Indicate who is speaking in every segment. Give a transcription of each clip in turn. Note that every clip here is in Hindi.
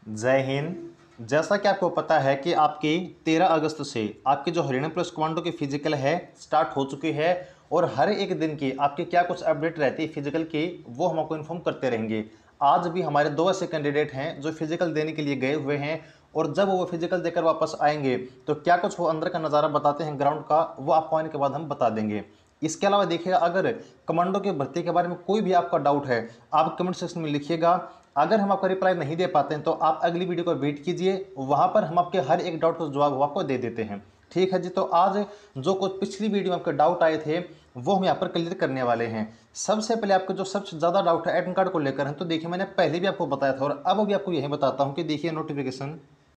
Speaker 1: जय हिंद। जैसा कि आपको पता है कि आपकी 13 अगस्त से आपकी जो हरियाणा पुलिस कमांडो की फिजिकल है स्टार्ट हो चुकी है और हर एक दिन की आपकी क्या कुछ अपडेट रहती है फिजिकल की वो हम आपको इन्फॉर्म करते रहेंगे। आज भी हमारे 2 ऐसे कैंडिडेट हैं जो फिजिकल देने के लिए गए हुए हैं और जब वो फिजिकल देकर वापस आएंगे तो क्या कुछ वो अंदर का नज़ारा बताते हैं ग्राउंड का, वो आपको आने के बाद हम बता देंगे। इसके अलावा देखिएगा, अगर कमांडो की भर्ती के बारे में कोई भी आपका डाउट है आप कमेंट सेक्शन में लिखिएगा। अगर हम आपका रिप्लाई नहीं दे पाते हैं तो आप अगली वीडियो को वेट कीजिए, वहां पर हम आपके हर एक डाउट का जवाब आपको दे देते हैं। ठीक है जी। तो आज जो कुछ पिछली वीडियो में आपके डाउट आए थे वो हम यहाँ पर क्लियर करने वाले हैं। सबसे पहले आपको जो सबसे ज़्यादा डाउट है एडमिट कार्ड को लेकर है, तो देखिए मैंने पहले भी आपको बताया था और अब भी आपको यही बताता हूँ कि देखिए नोटिफिकेशन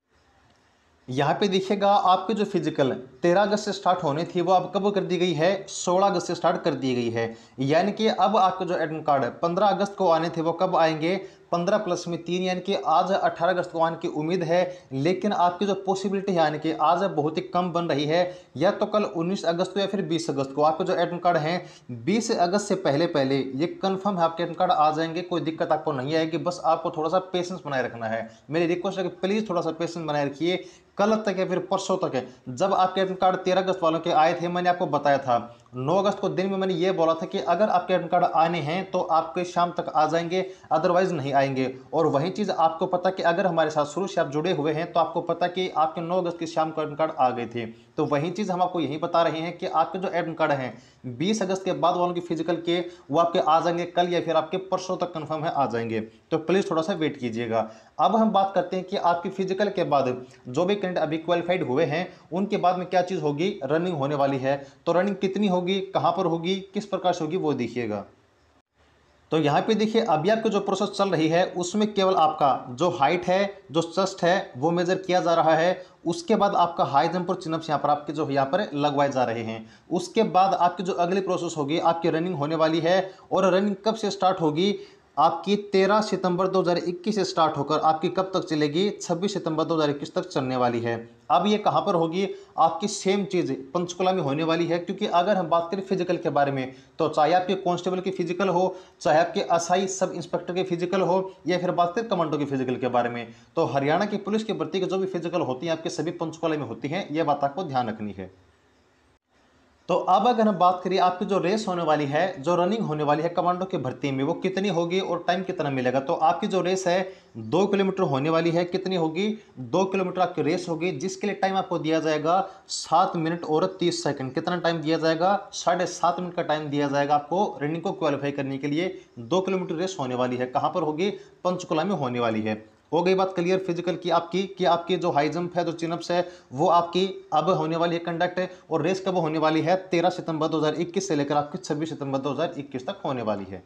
Speaker 1: यहाँ पे देखिएगा, आपके जो फिजिकल 13 अगस्त से स्टार्ट होनी थी वो अब कब कर दी गई है, 16 अगस्त से स्टार्ट कर दी गई है। यानी कि अब आपके जो एडमिट कार्ड 15 अगस्त को आने थे वो कब आएंगे, 15 प्लस में 3, यानी कि आज 18 अगस्त को आने की उम्मीद है। लेकिन आपकी जो पॉसिबिलिटी है यानी कि आज बहुत ही कम बन रही है, या तो कल 19 अगस्त को या फिर 20 अगस्त को आपके जो एडमिट कार्ड हैं 20 अगस्त से पहले पहले ये कंफर्म है आपके एडमिट कार्ड आ जाएंगे। कोई दिक्कत आपको नहीं आएगी, बस आपको थोड़ा सा पेशेंस बनाए रखना है। मेरी रिक्वेस्ट है कि प्लीज़ थोड़ा सा पेशेंस बनाए रखिए। कल तक या फिर परसों तक है, जब आपके एडमिट कार्ड 13 अगस्त वालों के आए थे मैंने आपको बताया था 9 अगस्त को दिन में मैंने ये बोला था कि अगर आपके एडमिट कार्ड आने हैं तो आपके शाम तक आ जाएंगे, अदरवाइज नहीं आएंगे। और वही चीज़ आपको पता कि अगर हमारे साथ शुरू से आप जुड़े हुए हैं तो आपको पता कि आपके 9 अगस्त की शाम को एडमिट कार्ड आ गए थे। तो वही चीज़ हम आपको यही बता रहे हैं कि आपके जो एडमिट कार्ड हैं 20 अगस्त के बाद वालों की फिजिकल के वो आपके आ जाएंगे कल या फिर आपके परसों तक कंफर्म है आ जाएंगे। तो प्लीज़ थोड़ा सा वेट कीजिएगा। अब हम बात करते हैं कि आपकी फिजिकल के बाद जो भी कैंडिडेट अभी क्वालिफाइड हुए हैं उनके बाद में क्या चीज़ होगी, रनिंग होने वाली है। तो रनिंग कितनी होगी, कहाँ पर होगी, किस प्रकार से होगी वो देखिएगा। तो यहाँ पे देखिए अभी आपकी जो प्रोसेस चल रही है उसमें केवल आपका जो हाइट है, जो चेस्ट है वो मेजर किया जा रहा है। उसके बाद आपका हाई जंप और चिनअप्स यहाँ पर आपके जो यहाँ पर लगवाए जा रहे हैं। उसके बाद आपकी जो अगली प्रोसेस होगी आपकी रनिंग होने वाली है। और रनिंग कब से स्टार्ट होगी, आपकी 13 सितंबर 2021 से स्टार्ट होकर आपकी कब तक चलेगी, 26 सितंबर 2021 तक चलने वाली है। अब ये कहाँ पर होगी, आपकी सेम चीज़ पंचकुला में होने वाली है। क्योंकि अगर हम बात करें फिजिकल के बारे में तो चाहे आपके कांस्टेबल की फिजिकल हो, चाहे आपके एसआई सब इंस्पेक्टर की फिजिकल हो, या फिर बात करें कमांडो की फिजिकल के बारे में, तो हरियाणा की पुलिस की भर्ती की जो भी फिजिकल होती है आपके सभी पंचकुला में होती है। यह बात आपको ध्यान रखनी है। तो अब अगर हम बात करिए आपकी जो रेस होने वाली है, जो रनिंग होने वाली है कमांडो की भर्ती में वो कितनी होगी और टाइम कितना मिलेगा, तो आपकी जो रेस है 2 किलोमीटर होने वाली है। कितनी होगी, 2 किलोमीटर आपकी रेस होगी, जिसके लिए टाइम आपको दिया जाएगा 7 मिनट और 30 सेकंड। कितना टाइम दिया जाएगा, 7.5 मिनट का टाइम दिया जाएगा आपको रनिंग को क्वालिफाई करने के लिए। 2 किलोमीटर रेस होने वाली है, कहाँ पर होगी, पंचकुला में होने वाली है। हो गई बात क्लियर फिजिकल की आपकी, कि आपकी जो हाई जंप है, जो चिनअप्स है वो आपकी अब होने वाली है कंडक्ट है। और रेस कब होने वाली है, 13 सितंबर 2021 से लेकर आपकी 26 सितंबर 2021 तक होने वाली है।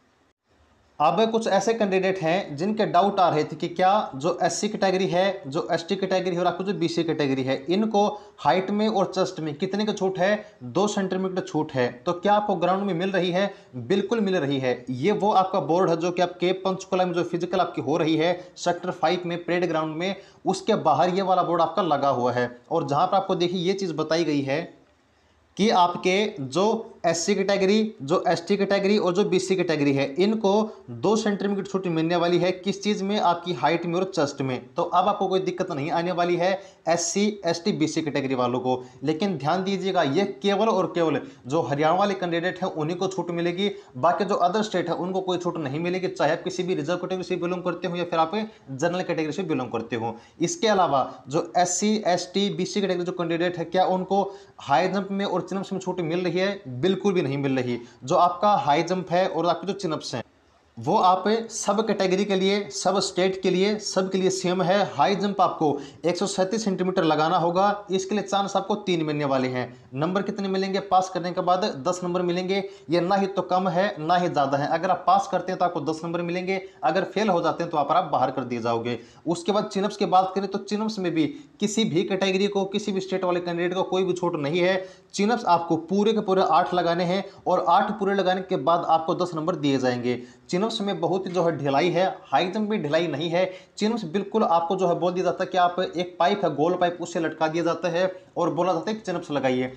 Speaker 1: अब कुछ ऐसे कैंडिडेट हैं जिनके डाउट आ रहे थे कि क्या जो एससी कैटेगरी है, जो एसटी कैटेगरी है और आपको जो बीसी कैटेगरी है, इनको हाइट में और चेस्ट में कितने की छूट है, 2 सेंटीमीटर छूट है। तो क्या आपको ग्राउंड में मिल रही है, बिल्कुल मिल रही है। ये वो आपका बोर्ड है जो कि आपके पंचकुला में जो फिजिकल आपकी हो रही है सेक्टर 5 में परेड ग्राउंड में, उसके बाहर ये वाला बोर्ड आपका लगा हुआ है। और जहां पर आपको देखिए ये चीज़ बताई गई है कि आपके जो एससी कैटेगरी, जो एसटी कैटेगरी और जो बीसी कैटेगरी है, इनको 2 सेंटीमीटर छूट मिलने वाली है। किस चीज़ में, आपकी हाइट में और चेस्ट में। तो अब आपको कोई दिक्कत नहीं आने वाली है एससी एसटी बीसी कैटेगरी वालों को। लेकिन ध्यान दीजिएगा, ये केवल और केवल जो हरियाणा वाले कैंडिडेट हैं उन्हीं को छूट मिलेगी। बाकी जो अदर स्टेट है उनको कोई छूट नहीं मिलेगी, चाहे आप किसी भी रिजर्व कैटेगरी से बिलोंग करते हो या फिर आप जनरल कैटेगरी से बिलोंग करते हो। इसके अलावा जो एससी एसटी बीसी कैटेगरी जो कैंडिडेट है, क्या उनको हाई जंप में और चिनअप्स में छूट मिल रही है, बिल्कुल भी नहीं मिल रही। जो आपका हाई जंप है और आपके जो चिनअप्स हैं वो आप सब कैटेगरी के लिए, सब स्टेट के लिए, सब के लिए सेम है। हाई जंप आपको 137 सेंटीमीटर लगाना होगा। इसके लिए चांस आपको 3 मिलने वाले हैं। नंबर कितने मिलेंगे, पास करने के बाद 10 नंबर मिलेंगे। ये ना ही तो कम है ना ही ज़्यादा है। अगर आप पास करते हैं तो आपको 10 नंबर मिलेंगे, अगर फेल हो जाते हैं तो आप बाहर कर दिए जाओगे। उसके बाद चिनअप्स की बात करें तो चिनअप्स में भी किसी भी कैटेगरी को, किसी भी स्टेट वाले कैंडिडेट को कोई भी छूट नहीं है। चिनअप्स आपको पूरे के पूरे 8 लगाने हैं और 8 पूरे लगाने के बाद आपको 10 नंबर दिए जाएंगे। चिनअप्स में बहुत जो है ढिलाई है, हाई जंप में ढिलाई नहीं है। चिनअप्स बिल्कुल आपको जो है बोल दिया जाता है कि आप एक पाइप है, गोल पाइप, उससे लटका दिया जाता है और बोला जाता है कि चिनअप्स लगाइए।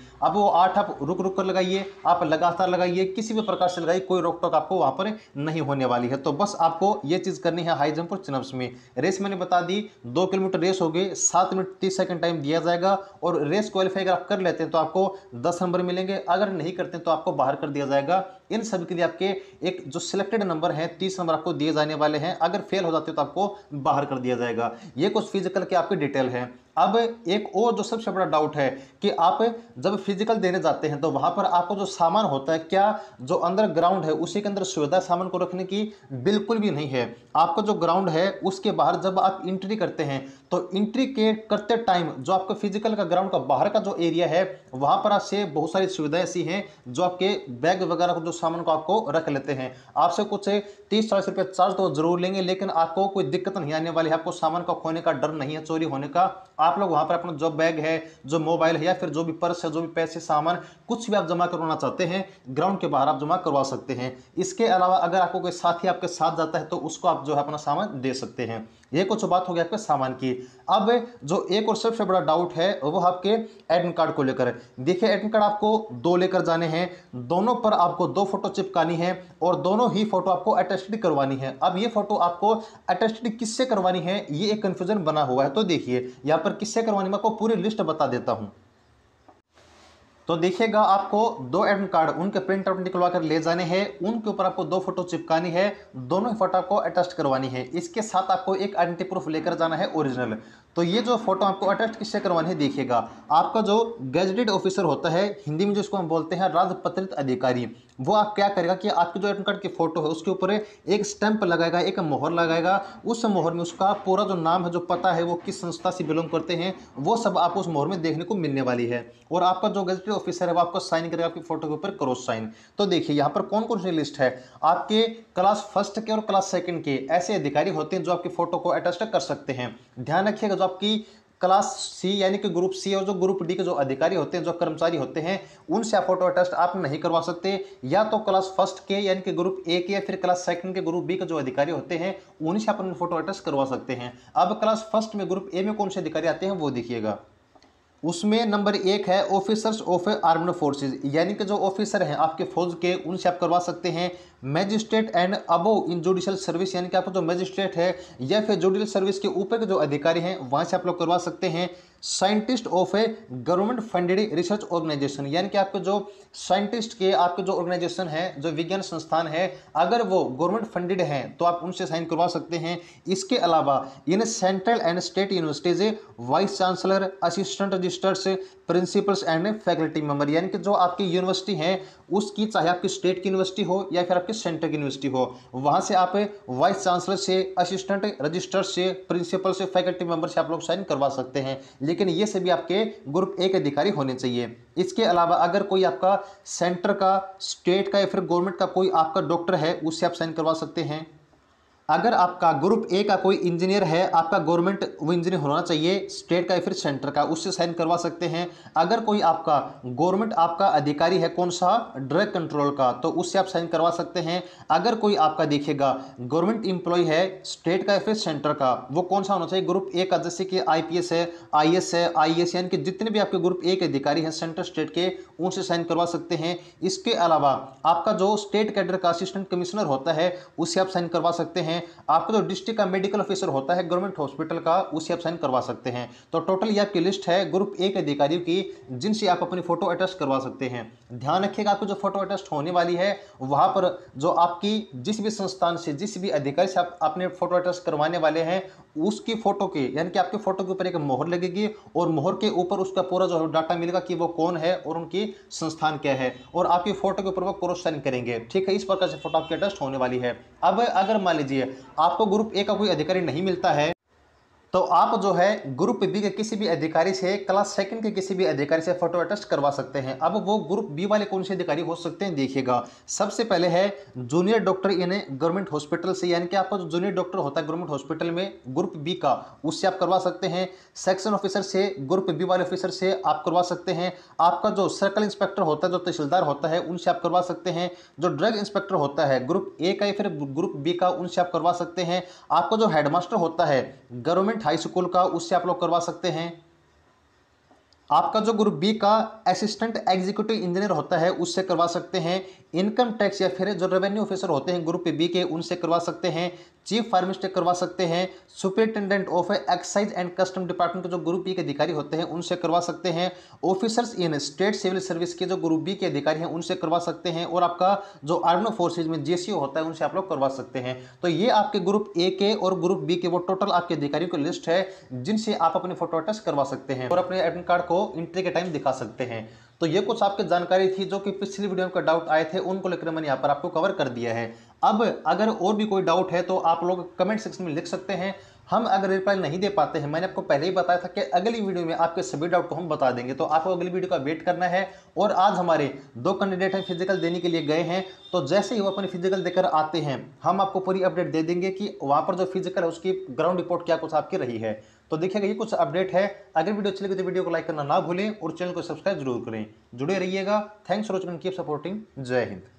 Speaker 1: अब वो 8 आप रुक रुक कर लगाइए, आप लगातार लगाइए, किसी भी प्रकार से लगाइए, कोई रोक टोक आपको वहां पर नहीं होने वाली है। तो बस आपको ये चीज करनी है हाई जंप और चिनअप्स में। रेस मैंने बता दी, 2 किलोमीटर रेस हो गई, 7 मिनट 30 सेकंड टाइम दिया जाएगा और रेस क्वालिफाई अगर आप कर लेते हैं तो आपको 10 नंबर मिलेंगे, अगर नहीं करते हैं तो आपको बाहर कर दिया जाएगा। इन सभी के लिए आपके एक जो सिलेक्टेड नंबर है 30 नंबर आपको दिए जाने वाले हैं, अगर फेल हो जाते हो तो आपको बाहर कर दिया जाएगा। ये कुछ फिजिकल के आपकी डिटेल है। अब एक और जो सबसे बड़ा डाउट है कि आप जब फिजिकल देने जाते हैं तो वहां पर आपको जो सामान होता है, क्या जो अंदर ग्राउंड है उसी के अंदर सुविधा सामान को रखने की बिल्कुल भी नहीं है। आपका जो ग्राउंड है उसके बाहर जब आप एंट्री करते हैं तो एंट्री के करते टाइम जो आपका फिजिकल का ग्राउंड का बाहर का जो एरिया है वहां पर आपसे बहुत सारी सुविधाएं ऐसी हैं जो आपके बैग वगैरह को जो सामान को आपको रख लेते हैं। आपसे कुछ 30-40 रुपये चार्ज तो जरूर लेंगे, लेकिन आपको कोई दिक्कत नहीं आने वाली है, आपको सामान का खोने का डर नहीं है, चोरी होने का। आप लोग वहां पर अपना जो बैग है, जो मोबाइल है या फिर जो भी पर्स है, जो भी पैसे सामान कुछ भी आप जमा करवाना चाहते हैं ग्राउंड के बाहर आप जमा करवा सकते हैं। इसके अलावा अगर आपको कोई साथी आपके साथ जाता है तो उसको आप जो है अपना सामान दे सकते हैं। ये कुछ बात हो गई आपके सामान की। अब जो एक और सबसे बड़ा डाउट है वो आपके एडमिट कार्ड को लेकर। देखिए एडमिट कार्ड आपको 2 लेकर जाने हैं, दोनों पर आपको 2 फोटो चिपकानी है और दोनों ही फोटो आपको अटेस्टेड करवानी है। अब ये फोटो आपको अटेस्टेड किससे करवानी है ये एक कंफ्यूजन बना हुआ है। तो देखिए यहां पर किससे करवानी, मैं आपको पूरी लिस्ट बता देता हूं। तो देखिएगा आपको 2 एडमिट कार्ड उनके प्रिंट आउट निकलवा कर ले जाने हैं, उनके ऊपर आपको 2 फोटो चिपकानी है, दोनों ही फोटो आपको अटेस्ट करवानी है। इसके साथ आपको एक आइडेंटिटी प्रूफ लेकर जाना है ओरिजिनल। तो ये जो फोटो आपको अटेस्ट किससे करवानी है, देखिएगा आपका जो गेजेटेड ऑफिसर होता है, हिंदी में जिसको हम बोलते हैं राजपत्रित अधिकारी, वो आप क्या करेगा कि आपके जो एडमिट कार्ड की फोटो है उसके ऊपर एक स्टैंप लगाएगा, एक मोहर लगाएगा। उस मोहर में उसका पूरा जो नाम है, जो पता है, वो किस संस्था से बिलोंग करते हैं, वो सब आपको उस मोहर में देखने को मिलने वाली है। और आपका जो गेजेटेड ऑफिसर है वो आपको साइन करेगा आपकी फोटो के ऊपर क्रॉस साइन। तो देखिए यहाँ पर कौन कौन सी लिस्ट है, आपके क्लास फर्स्ट के और क्लास सेकंड के ऐसे अधिकारी होते हैं जो आपकी फोटो को अटेस्ट कर सकते हैं। ध्यान रखिएगा जो आपकी क्लास सी यानी कि ग्रुप सी और जो ग्रुप डी के जो अधिकारी होते हैं, जो कर्मचारी होते हैं, उनसे आप फोटो अटेस्ट आप नहीं करवा सकते। या तो क्लास फर्स्ट के यानी कि ग्रुप ए के या फिर क्लास सेकंड के ग्रुप बी के जो अधिकारी होते हैं उन्हीं से आप अपनी फोटो अटेस्ट करवा सकते हैं। अब क्लास फर्स्ट में ग्रुप ए में कौन से अधिकारी आते हैं वो देखिएगा। उसमें नंबर 1 है ऑफिसर्स ऑफ आर्म्ड फोर्सेज, यानी कि जो ऑफिसर हैं आपके फौज के, उनसे आप करवा सकते हैं। Magistrate and above in judicial service, यानी कि आपको जो मैजिस्ट्रेट है या फिर जुडिशियल सर्विस के ऊपर के जो अधिकारी हैं वहां से आप लोग करवा सकते हैं। Scientist of a government funded research organisation, यानी कि आपके जो साइंटिस्ट के आपके जो ऑर्गेनाइजेशन है, जो विज्ञान संस्थान है, अगर वो गवर्नमेंट फंडेड हैं तो आप उनसे साइन करवा सकते हैं। इसके अलावा in central and state universities vice chancellor, assistant registrars, principals and faculty member, यानी कि जो आपकी यूनिवर्सिटी है उसकी, चाहे आपकी स्टेट की यूनिवर्सिटी हो या फिर आपकी सेंटर की यूनिवर्सिटी हो, वहां से आप वाइस चांसलर से, असिस्टेंट रजिस्ट्रार से, प्रिंसिपल से, फैकल्टी मेंबर से आप लोग साइन करवा सकते हैं। लेकिन ये सभी आपके ग्रुप ए के अधिकारी होने चाहिए। इसके अलावा अगर कोई आपका सेंटर का, स्टेट का या फिर गवर्नमेंट का कोई आपका डॉक्टर है उससे आप साइन करवा सकते हैं। अगर आपका ग्रुप ए का कोई इंजीनियर है, आपका गवर्नमेंट वो इंजीनियर होना चाहिए, स्टेट का या फिर सेंटर का, उससे साइन करवा सकते हैं। अगर कोई आपका गवर्नमेंट आपका अधिकारी है, कौन सा, ड्रग कंट्रोल का, तो उससे आप साइन करवा सकते हैं। अगर कोई आपका देखिएगा गवर्नमेंट इंप्लॉय है, स्टेट का या फिर सेंटर का, वो कौन सा होना चाहिए, ग्रुप ए का, जैसे कि IPS है, IS है, IAS, यानी कि जितने भी आपके ग्रुप ए के अधिकारी हैं सेंटर स्टेट के, उनसे साइन करवा सकते हैं। इसके अलावा आपका जो स्टेट कैडर का असिस्टेंट कमिश्नर होता है उससे आप साइन करवा सकते हैं। आपका जो डिस्ट्रिक्ट का मेडिकल ऑफिसर होता है गवर्नमेंट हॉस्पिटल का, उसे आप साइन करवा सकते हैं। तो टोटल ये आपकी लिस्ट है ग्रुप ए के अधिकारियों की जिनसे आप अपनी फोटो अटेस्ट करवा सकते हैं। ध्यान रखिएगा आपको जो फोटो अटेस्ट होने वाली है वहां पर जो आपकी जिस भी संस्थान से, जिस भी अधिकारी से आप अपने फोटो अटेस्ट करवाने वाले हैं उसकी फोटो के, यानी कि आपके फोटो के ऊपर एक मोहर लगेगी और मोहर के ऊपर उसका पूरा जो डाटा मिलेगा कि वो कौन है और उनकी संस्थान क्या है, और आपकी फोटो के ऊपर वो क्रॉस साइन करेंगे। ठीक है, इस प्रकार से फोटो आपकी अटेस्ट होने वाली है। अब अगर मान लीजिए आपको ग्रुप ए का कोई अधिकारी नहीं मिलता है तो आप जो है ग्रुप बी के किसी भी अधिकारी से, क्लास सेकंड के किसी भी अधिकारी से फोटो अटेस्ट करवा सकते हैं। अब वो ग्रुप बी वाले कौन से अधिकारी हो सकते हैं, देखिएगा। सबसे पहले है junior doctor in government hospital से, यानी कि आपका जो जूनियर डॉक्टर होता है गवर्नमेंट हॉस्पिटल में ग्रुप बी का, उससे आप करवा सकते हैं। सेक्शन ऑफिसर से, ग्रुप बी वाले ऑफिसर से आप करवा सकते हैं। आपका जो सर्कल इंस्पेक्टर होता है, जो तहसीलदार होता है, उनसे आप करवा सकते हैं। जो ड्रग इंस्पेक्टर होता है ग्रुप ए का या फिर ग्रुप बी का, उनसे आप करवा सकते हैं। आपका जो हेडमास्टर होता है गवर्नमेंट हाई स्कूल का, उससे आप लोग करवा सकते हैं। आपका जो ग्रुप बी का असिस्टेंट एग्जीक्यूटिव इंजीनियर होता है उससे करवा सकते हैं। इनकम टैक्स या फिर जो रेवेन्यू ऑफिसर होते हैं ग्रुप बी के उनसे करवा सकते हैं। चीफ फार्मासिस्ट करवा सकते हैं। Superintendent of excise and custom department के जो ग्रुप बी के अधिकारी होते हैं उनसे करवा सकते हैं। Officers in state civil service के जो ग्रुप बी के अधिकारी हैं उनसे करवा सकते हैं। और आपका जो आर्म्ड फोर्सेज में जेसीओ होता है उनसे आप लोग करवा सकते हैं। तो ये आपके ग्रुप ए के और ग्रुप बी के वो टोटल आपके अधिकारियों की लिस्ट है जिनसे आप अपने फोटो अटैच करवा सकते हैं और अपने एडमिट कार्ड को एंट्री के टाइम दिखा सकते हैं। तो ये कुछ आपकी जानकारी थी जो कि पिछली वीडियो में डाउट आए थे, उनको लेकर मैंने यहाँ पर आपको कवर कर दिया है। अब अगर और भी कोई डाउट है तो आप लोग कमेंट सेक्शन में लिख सकते हैं। हम अगर रिप्लाई नहीं दे पाते हैं, मैंने आपको पहले ही बताया था कि अगली वीडियो में आपके सभी डाउट को हम बता देंगे, तो आपको अगली वीडियो का वेट करना है। और आज हमारे 2 कैंडिडेट हैं फिजिकल देने के लिए गए हैं, तो जैसे ही वो अपनी फिजिकल देकर आते हैं हम आपको पूरी अपडेट दे देंगे कि वहाँ पर जो फिजिकल है उसकी ग्राउंड रिपोर्ट क्या कुछ आपकी रही है। तो देखिएगा ये कुछ अपडेट है। अगर वीडियो अच्छी लगी तो वीडियो को लाइक करना ना भूलें और चैनल को सब्सक्राइब जरूर करें। जुड़े रहिएगा। Thanks for watching, keep supporting. जय हिंद।